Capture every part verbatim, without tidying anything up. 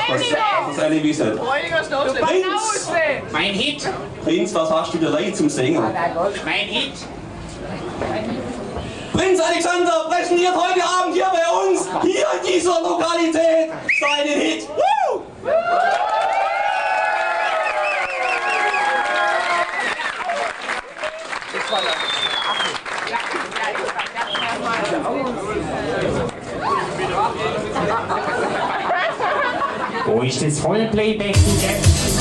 Was soll ich wissen? Prinz! Mein Hit! Prinz, was hast du dir leid zum Singen? Mein Hit! Prinz Alexander präsentiert heute Abend hier bei uns, hier in dieser Lokalität, seinen Hit. Woo! Wo ist das Vollplaybecken jetzt?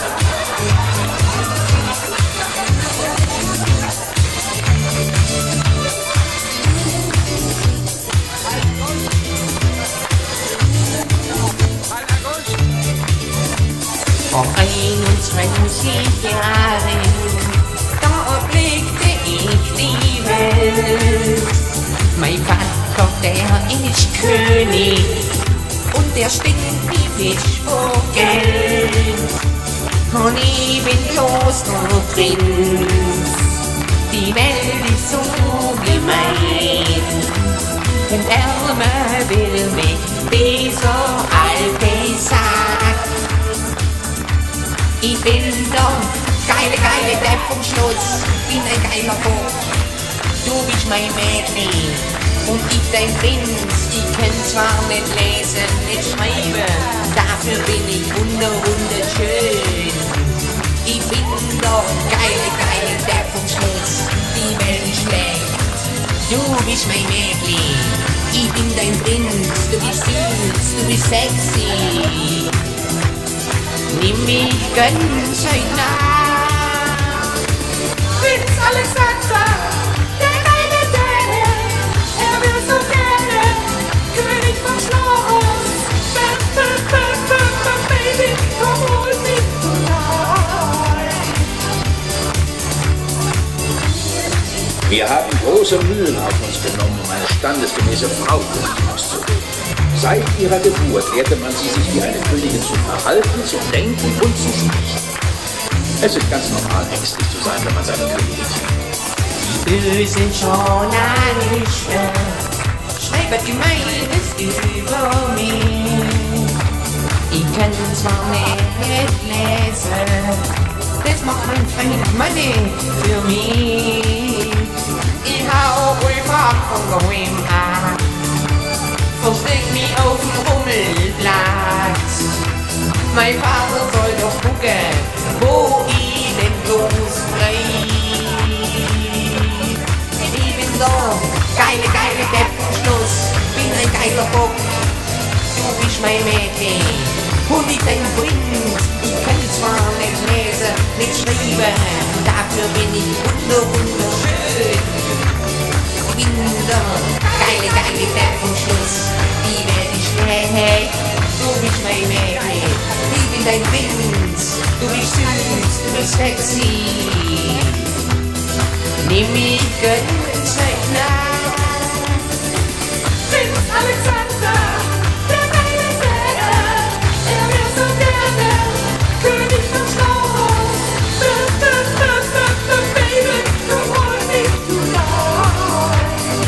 Vor einundzwanzig Jahren, da erblickte ich die Welt. Mein Vater, der ist König und der stinkt wie Fisch vor Geld. Und ich bin bloß nur Prinz, die Welt ist so gemein. Und Ärmer will mich dieser Alte sagt. Ich bin der geile, geile Depp vom Schluss, bin ein geiler Bock. Du bist mein Mädchen und ich dein Prinz. Ich kann zwar nicht lesen, nicht schreiben, dafür bin ich wunder, wunderschön. Ich bin der geile, geile Depp vom Schluss, die Welt ist schlecht. Du bist mein Mädchen, ich bin dein Prinz. Du bist süß, du bist sexy. Nimm mich ganz schön nah. Prinz Alexander, der geile Däne, er will so gerne König vom Schloss. Ba, ba, ba, ba, ba, baby, komm hol mich tonight. Wir haben große Mühen auf uns genommen, um eine standesgemäße Frau auszubilden. Seit ihrer Geburt lehrte man sie sich wie eine Königin zu verhalten, zu denken und zu sprechen. Es ist ganz normal, ängstlich zu sein, wenn man seine Königin sieht. Die bösen Journalisten schreiben Gemeines über mich. Ich kann zwar nicht lesen, das macht mein Freund Money für mich. Ich hau einfach von daheim ab, versteck mich auf dem Rummelplatz. Mein Vater soll doch gucken, wo ich denn bloß bleib. Ich bin der geile, geile Depp vom Schluss, bin ein geiler Bock. Du bist mein Mädchen und ich dein Prinz. Ich kann zwar nicht lesen, nicht schreiben, dafür bin ich wunder, wunderschön. Ich bin der geile, geile Depp vom Schluss, die Welt ist schlecht. Du bist mein Mädchen, ich bin dein Prinz. Du bist süß, du bist sexy. Nimm mich ganz nah. Prinz Alexander, der geile Däne, er will so gerne König vom Schloss. Ba, ba, ba, ba, ba, baby, come on me tonight.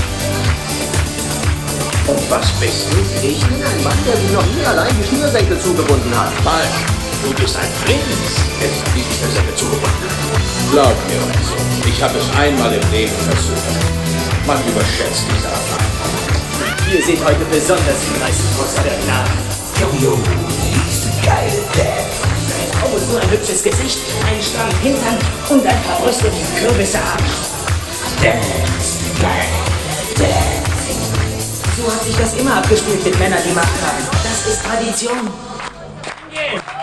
Und was bist du? Ich bin ein Mann, der sich noch nie allein die Schnürsenkel zugebunden hat. Falsch. Du bist ein Prinz, der sich die Schnürsenkel zugebunden hat. Glaub mir, Renzo, ich habe es einmal im Leben versucht. Man überschätzt diese Erfahrung. Ihr seht heute besonders hinreißend aus der Nacht. Jojo, siehst du geile Dad. Ein Auge, so ein hübsches Gesicht, ein strammen Hintern und ein paar Brüste wie Kürbisse haben. Dance, geil, dance. So hat sich das immer abgespielt mit Männern, die Macht haben. Das ist Tradition. Yeah.